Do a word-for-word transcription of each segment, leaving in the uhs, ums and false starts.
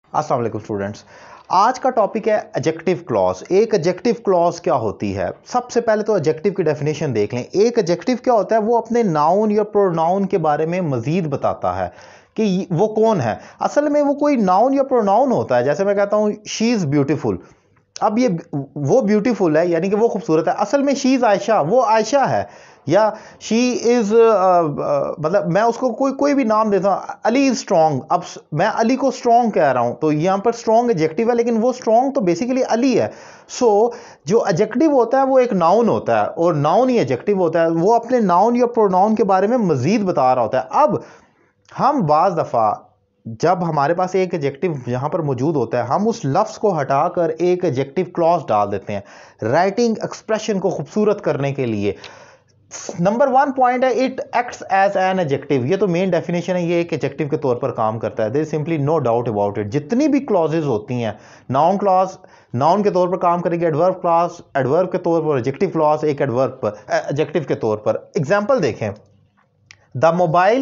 अस्सलाम वालेकुम स्टूडेंट्स। आज का टॉपिक है एडजेक्टिव क्लॉज। एक एडजेक्टिव क्लॉज क्या होती है? सबसे पहले तो एडजेक्टिव की डेफिनेशन देख लें। एक एडजेक्टिव क्या होता है? वो अपने नाउन या प्रोनाउन के बारे में मजीद बताता है कि वो कौन है। असल में वो कोई नाउन या प्रोनाउन होता है। जैसे मैं कहता हूं शी इज ब्यूटीफुल, अब ये वो ब्यूटीफुल है यानी कि वो खूबसूरत है। असल में शी इज आयशा, वो आयशा है। या शी इज मतलब मैं उसको कोई कोई भी नाम देता हूं, अली इज स्ट्रॉन्ग। अब मैं अली को स्ट्रॉन्ग कह रहा हूं तो यहां पर स्ट्रॉन्ग एडजेक्टिव है, लेकिन वो स्ट्रॉन्ग तो बेसिकली अली है। सो so, जो एडजेक्टिव होता है वो एक नाउन होता है और नाउन ही एडजेक्टिव होता है। वो अपने नाउन या प्रोनाउन के बारे में मजीद बता रहा होता है। अब हम बाज दफा जब हमारे पास एक एडजेक्टिव यहां पर मौजूद होता है, हम उस लफ्ज को हटाकर एक एडजेक्टिव क्लॉज डाल देते हैं राइटिंग एक्सप्रेशन को खूबसूरत करने के लिए। नंबर वन पॉइंट है, it acts as an adjective. ये तो मेन डेफिनेशन है, ये एक एडजेक्टिव के तौर पर काम करता है। There is simply no doubt about it. जितनी भी क्लॉजेज होती हैं, नाउन क्लॉज नाउन के तौर पर काम करेगी, एडवर्ब क्लॉज एडवर्ब के तौर पर, एडजेक्टिव क्लॉज एक एडवर्ब पर एडजेक्टिव के तौर पर। एग्जांपल देखें, द मोबाइल।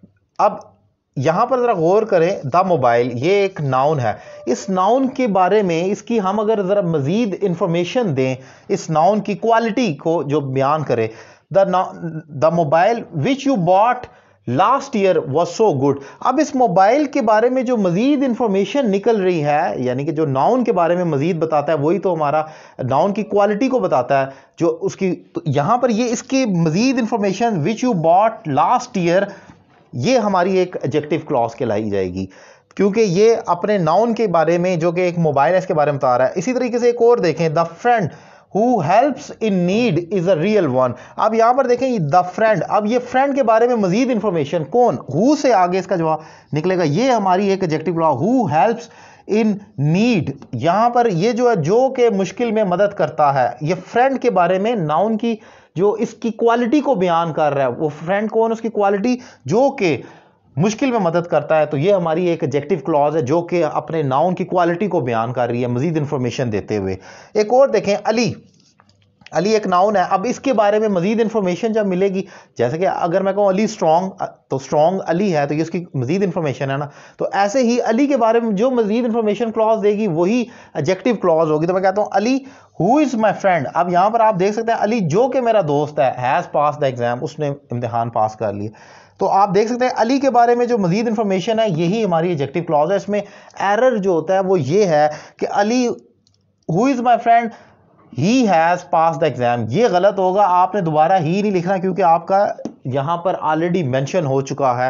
अब यहां पर जरा गौर करें, द मोबाइल ये एक नाउन है। इस नाउन के बारे में इसकी हम अगर जरा मजीद इंफॉर्मेशन दें, इस नाउन की क्वालिटी को जो बयान करे, the the mobile which you bought last year was so good. अब इस मोबाइल के बारे में जो मजीद इंफॉर्मेशन निकल रही है, यानी कि जो नाउन के बारे में मजीद बताता है, वही तो हमारा नाउन की क्वालिटी को बताता है जो उसकी। तो यहां पर ये इसकी मजीद information which you bought last year, ये हमारी एक एडजेक्टिव क्लॉज कहलाई जाएगी, क्योंकि ये अपने नाउन के बारे में जो कि एक मोबाइल है इसके बारे में बता रहा है। इसी तरीके से एक और देखें, the friend who helps in need is a real one. अब यहां पर देखें द फ्रेंड, अब ये फ्रेंड के बारे में मजीद इंफॉर्मेशन, कौन, हु से आगे इसका जवाब निकलेगा, ये हमारी एक adjective clause, who helps in need. यहां पर ये जो है जो कि मुश्किल में मदद करता है, ये फ्रेंड के बारे में नाउन की जो इसकी क्वालिटी को बयान कर रहा है। वो फ्रेंड कौन, उसकी क्वालिटी जो कि मुश्किल में मदद करता है। तो ये हमारी एक एडजेक्टिव क्लॉज है जो कि अपने नाउन की क्वालिटी को बयान कर रही है मजीद इंफॉर्मेशन देते हुए। एक और देखें, अली। अली एक नाउन है। अब इसके बारे में मजीद इंफॉर्मेशन जब मिलेगी, जैसे कि अगर मैं कहूँ अली स्ट्रॉन्ग, तो स्ट्रॉन्ग अली है तो ये उसकी मजीद इंफॉर्मेशन है ना। तो ऐसे ही अली के बारे में जो मजीद इंफॉर्मेशन क्लॉज देगी वही एडजेक्टिव क्लॉज होगी। तो मैं कहता हूँ Ali who is my friend. अब यहां पर आप देख सकते हैं अली जो कि मेरा दोस्त है, हैज पास द एग्जाम, उसने इम्तिहान पास कर लिए। तो आप देख सकते हैं अली के बारे में जो मजीद इंफॉर्मेशन है यही हमारी एडजेक्टिव क्लॉज है। इसमें एरर जो होता है वो ये है कि Ali who is my friend he has pass the exam, ये गलत होगा। आपने दोबारा ही नहीं लिखना क्योंकि आपका यहां पर ऑलरेडी मेंशन हो चुका है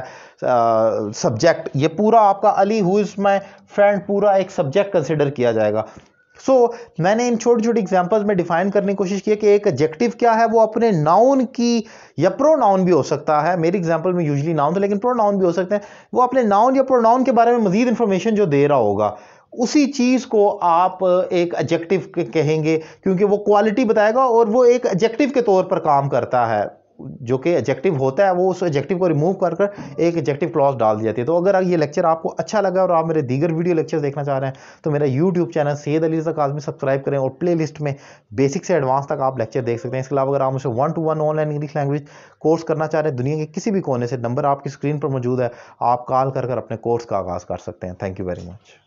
सब्जेक्ट। ये पूरा आपका Ali who is my friend पूरा एक सब्जेक्ट कंसिडर किया जाएगा। सो so, मैंने इन छोटी छोटी एग्जांपल्स में डिफाइन करने की कोशिश की कि एक एडजेक्टिव क्या है, वो अपने नाउन की या प्रोनाउन भी हो सकता है। मेरी एग्जांपल में यूजुअली नाउन था, लेकिन प्रोनाउन भी हो सकते हैं। वो अपने नाउन या प्रोनाउन के बारे में मजीद इंफॉर्मेशन जो दे रहा होगा, उसी चीज को आप एक एडजेक्टिव कहेंगे क्योंकि वो क्वालिटी बताएगा और वो एक एडजेक्टिव के तौर पर काम करता है। जो कि एडजेक्टिव होता है वो उस एडजेक्टिव को रिमूव कर कर एक एडजेक्टिव क्लॉज डाल दी जाती है। तो अगर ये लेक्चर आपको अच्छा लगा और आप मेरे दीगर वीडियो लेक्चर देखना चाह रहे हैं तो मेरा YouTube channel Syed Ali Raza Kazmi subscribe करें और प्ले लिस्ट में बेसिक से एडवांस तक आप लेक्चर देख सकते हैं। इसके अलावा अगर आप मुझसे one to one online English language course करना चाह रहे हैं दुनिया के किसी भी कोने से, नंबर आपकी स्क्रीन पर मौजूद है, आप कॉल कर कर अपने कोर्स का आगाज़ कर सकते हैं। Thank you very much.